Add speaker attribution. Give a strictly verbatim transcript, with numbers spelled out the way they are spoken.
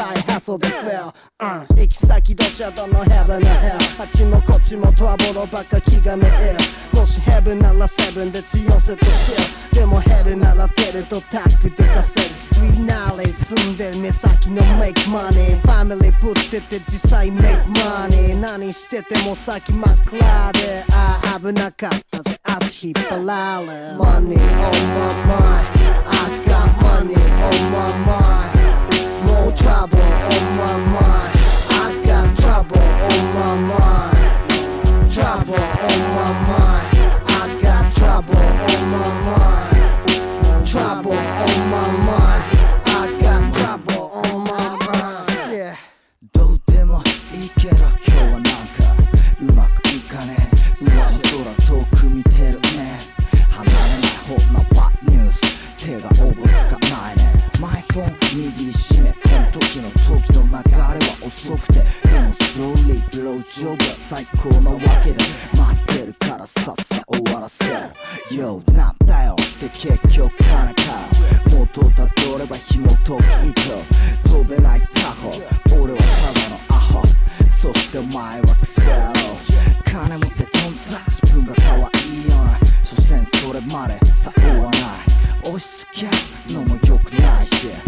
Speaker 1: 大ハソで fail、うん、行き先どちらとの heaven の hell あっちもこっちもトラボロばっか気がめえるもし heaven ならセブンでチヨンセとチルでも hell ならテレとタッグで稼ぐストリートナーレー住んでる目先の make money ファミリーぶってて実際 make money 何してても先真っ暗でああ危なかったぜ足引っ張られ Money on my mind I got money on my mind No trouble on my mind I got trouble on my mind Trouble on my mind I got trouble on my mind Trouble on my mind I got trouble on my mind
Speaker 2: どうでもいいけど今日はなんかうまくいかねえ上の空遠く見てるね離れない方のバッニュース手がおぼつかないねマイフォン握りしめこの時の時の流れは遅くてでもスローリーブロージョブは最高なわけで待ってるからさっさ終わらせる Yo なんだよって結局金か元をたどれば紐解き糸飛べないタコ俺はただのアホそしてお前はクセロ金持って飛んずら自分が可愛いよな所詮それまでさ追わない押し付けるのも良くないし